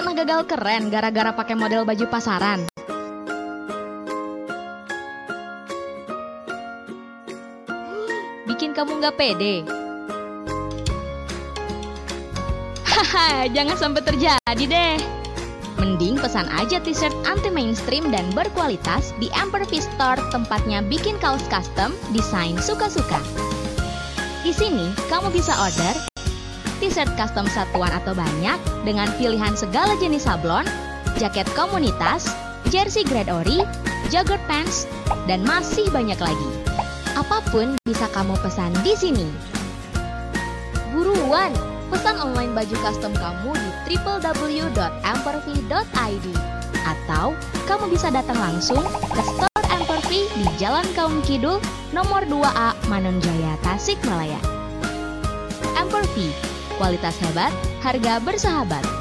Pernah gagal keren gara-gara pakai model baju pasaran? Bikin kamu nggak pede? Haha, jangan sampai terjadi deh. Mending pesan aja t-shirt anti-mainstream dan berkualitas di Amperfi Store, tempatnya bikin kaos custom, desain suka-suka. Di sini, kamu bisa order t-shirt custom satuan atau banyak dengan pilihan segala jenis sablon, jaket komunitas, jersey grade ori, jogger pants, dan masih banyak lagi. Apapun bisa kamu pesan di sini. Buruan, pesan online baju custom kamu di www.amperfi.id atau kamu bisa datang langsung ke store Amperfi di Jalan Kaum Kidul, nomor 2A, Manonjaya, Tasikmalaya. Amperfi, kualitas hebat, harga bersahabat.